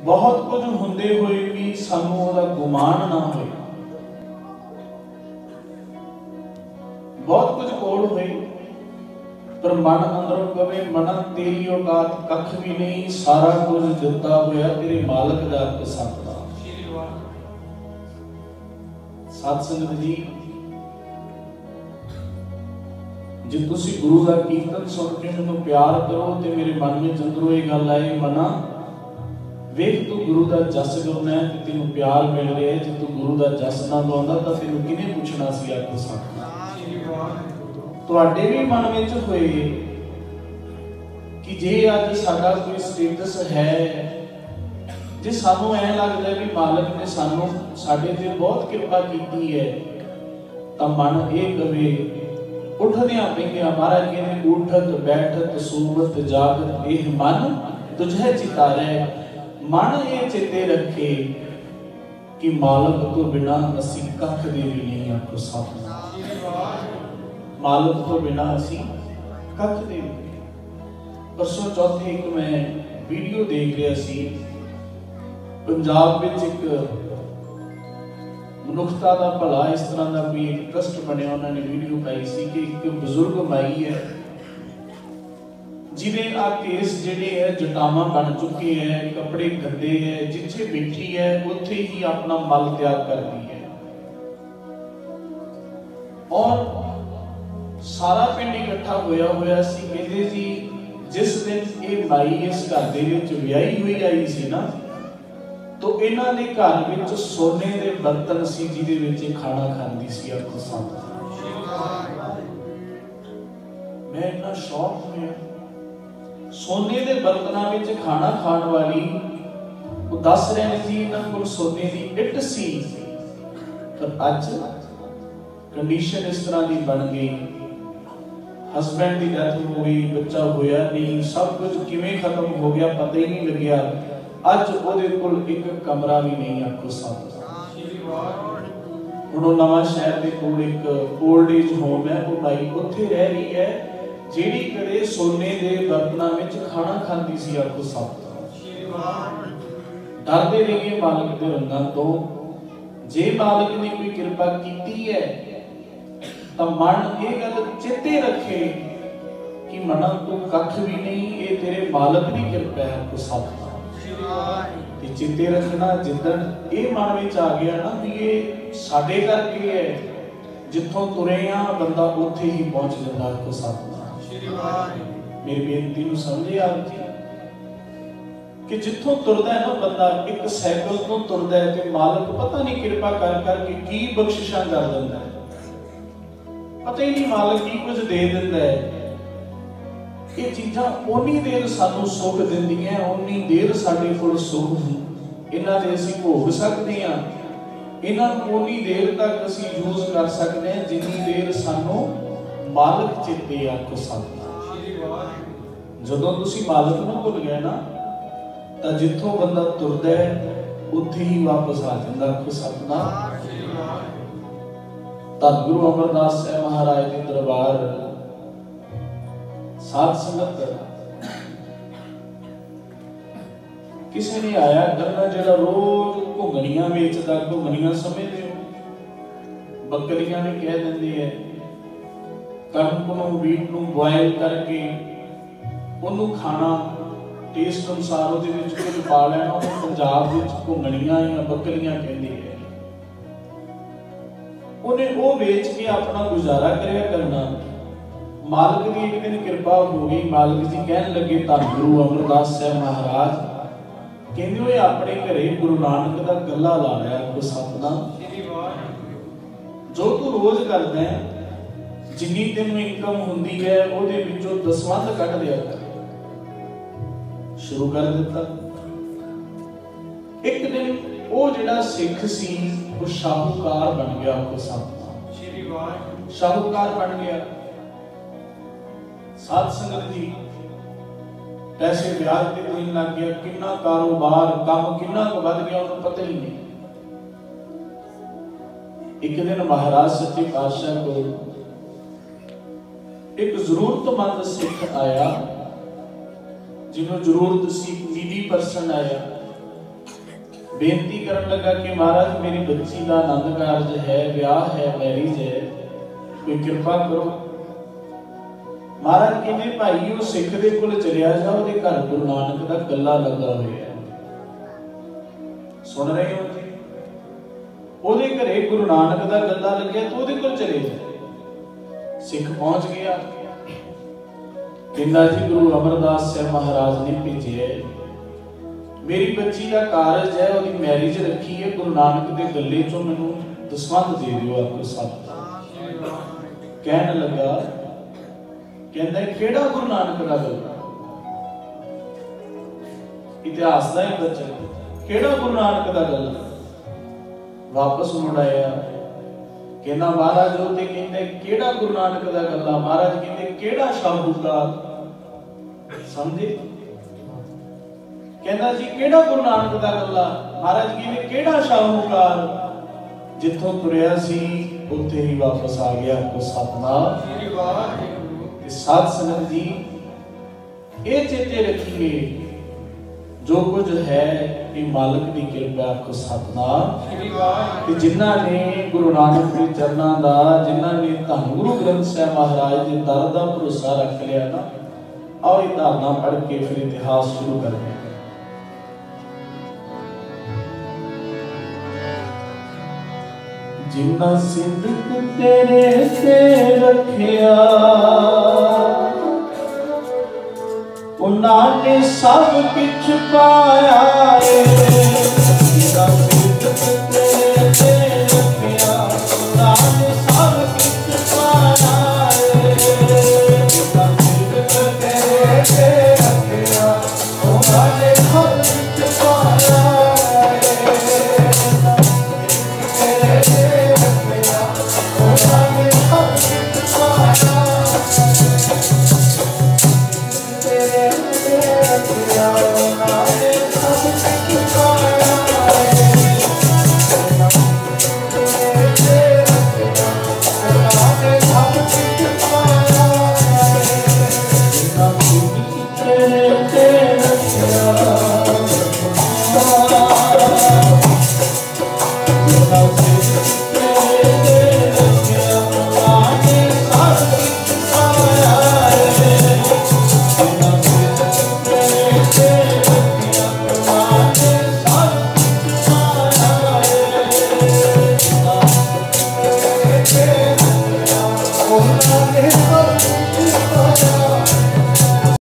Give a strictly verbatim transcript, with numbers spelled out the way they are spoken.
बहुत कुछ हुंदे हुए भी सानू ओहदा गुमान ना होए, बहुत कुछ कोल होए पर मन अंदरों कवे मना तेरी औकात कख भी नहीं, सारा कुछ दिता होया तेरे मालक दा पसंद दा। साध संगत जी, जे तुसी गुरु का कीर्तन सुन के मैनूं प्यार करो तो मेरे मन में अंदरों ये गल आए, मना वेख तू गुरु का जस गाउना है ते तैनूं प्यार मिल रहा है, जे तू गुरु का जस ना गाउंदा तां तैनूं किहने पुछना सी। आखो सतनाम। तुहाडे भी मन विच होए कि जे अज साडा कोई स्टेटस है, जे सानूं ऐ लगदा है भी मालक ने सानूं साडे ते बहुत किरपा कीती है, तां मन ये कवे उठदियां पैंदियां महाराज कहते उठत बैठत सोवत जागत एह मन तुझे चितारे, मन ये चेते रखे कि मालक तो बिना असी कख दे भी नहीं। आखो सतनाम। मालक तो बिना असी कख दे भी नहीं। परसों चौथे एक मैं वीडियो देख रहा सी, पंजाब विच एक मनुखता का भला इस तरह का कोई एक ट्रस्ट बनिया, उन्होंने वीडियो पाई सी कि एक बजुर्ग माई है जिन्हें आ केस जेडे है जटावां बन चुके हैं, कपड़े गंदे है, जिथे बैठी है उत्थे ही अपना मल त्याग करती है और सारा पिंड इकट्ठा होया होया सी। कहते जी जिस दिन ये माई इस घर दे विच विआही हुई आई सी ना, तो इन्हां दे घर विच सोने दे बर्तन सी जिहदे विच खाना खांदी सी। आखो सतनाम। मैं इतना शौक होया, सोने दे बर्तनां विच खाना खाण वाली वो दस रहे जी इन्हां कोल सोने दी इट सी, पर अज कंडीशन इस तरह की बन गई, हसबैंड की डेथ हो गई, बच्चा होया नहीं, सब कुछ किवें खत्म हो गया पता ही नहीं लग्या। अज उहदे कोल एक कमरा भी नहीं। आखो सतनाम। हुण नवां शहर दे कोल एक ओल्ड एज होम है, वो माई उत्थे रह रही है जिहड़ी कदे सोने दे बर्तनां विच खाना खांदी सी। आखो सतनाम। डरदे रहिए मालक दे रंगां तो, जे मालक ने कोई किरपा कीती है तां मन ये गल चेते रखे कि मना तू कख भी नहीं, ये तेरे मालक की किरपा है। आखो सतनाम। चिंते रखना जिदन ये मन में आ गया ना भी ये साडे करके है, जिथों तुरे आ बंदा उत्थे ही पहुंच जाता। आखो सतनाम। मेरी बेनती नूं समझे आप जी कि जिथों तुरदा है ना बंदा, एक साइकिल तो तुरदा है ते मालक पता नहीं किरपा कर कर के की बख्शिशां कर दिंदा है, पता ही नहीं मालक की कुछ दे दिंदा है। ये चीज़ां उन्नी देर सानू सुख दिंदियां, उन्नी देर साडे कोल सुख इन्हां दे असीं भोग सकदे हां, इन्हां नूं उन्नी देर तक असीं यूज कर सकदे हां जिन्नी देर सानू मालक चेते। आखो सतनाम। जदों तुसीं मालक नूं भुल गए ना तां जिथों बंदा तुरदा है उत्थे ही वापस आ जांदा। आखो सतनाम। धन गुरु अमरदास साहिब महाराज दे दरबार साध संगत किसी ने आया करना जिहड़ा रोज घुंगणियां वेचदा, घुंगणियां समझदे हो बकरियां ने कह दिंदे है, कणक नूं वीट नूं बॉयल करके उन्होंने खाना टेस्ट अनुसार उहदे विच कुछ पा लेना, उन्होंने पंजाब विच घुंगणियां या बकरियां कहंदे है। उन्हें वो बेच के अपना गुजारा करिया करना। मालक की एक दिन कृपा हो गई, मालक जी कहन लगे धन गुरु अमरदास साहिब महाराज कहंदे होए अपने घरे गुरु नानक दा गल्ला ला लिया। आखो सतनाम। जो तू रोज करदा है, जिन्नी तेनों इनकम हुंदी है उहदे विचों दसवंध कढ दिया कर। शुरू कर दिता। एक दिन वो जिहड़ा सिख सी वो शाहूकार बन गया। आखो सतनाम। शाहूकार बन गया। साध संगत जी पैसे ब्याज पे देन लग गया, कितना कारोबार काम कितना वध गया उन्हें पता ही नहीं। एक दिन महाराज सच्चे पातशाह को एक जरूरतमंद सिख आया, जिन्होंने जरूरत सी, नीडी पर्सन आया, बेनती करन लगा कि महाराज मेरी बच्ची का आनंद कारज है, ब्याह है, मैरिज है, कोई कृपा करो। महाराज कहते भाई वो सिख दे कोल चलिया जा, ਉਹਦੇ घर गुरु नानक का गला लगा होया है। सुन रहे हो जी? ਉਹਦੇ घरे गुरु नानक का गला लग्या तो ਉਹਦੇ कोल चले जा। सिख पहुंच गया, कहंदा जी गुरु अमरदास साहब महाराज ने भेजे, मेरी बच्ची का कारज है, ਉਹਦੀ मैरिज रखी है, गुरु नानक के गले चों मैनू दसवंध दे दिओ आपको सब। कहन लगा, कहंदा किहड़ा गुरु नानक का गला? इतिहास का ही बच्चा, किहड़ा गुरु नानक का गला? वापस मुड़ आया, कहना महाराज रोते कहते केड़ा गुरु नानक का गला? महाराज कहते केड़ा शाहूकार? समझे? कहना जी केड़ा गुरु नानक का गला? महाराज कहते केड़ा शाहूकार? जिथों तुरया सी उत्थे ही वापस आ गया। को सतनाम। साध संगत जी ये चेते रखिए, जो कुछ है ये मालिक की कृपा। आपको सतनाम। कि जिन्हां ने गुरु नानक के चरणों का, जिन्हां ने धन गुरु ग्रंथ साहिब महाराज के दर का भरोसा रख लिया ना, आओ ये धारणा पढ़ के फिर इतिहास शुरू करते हैं। जिन्ना सिद्क तेरे से रखिया, उन्हां ने सब किछ पाया है। जिन्ना सिद्क तेरे से रखिया, उन्हां ने सब किछ पाया है। जिन्ना सिद्क तेरे से रखिया, उन्हां ने सब किछ पाया है। तेरे से रखिया, उन्हां ने सब किछ पाया है। तेरे से रखिया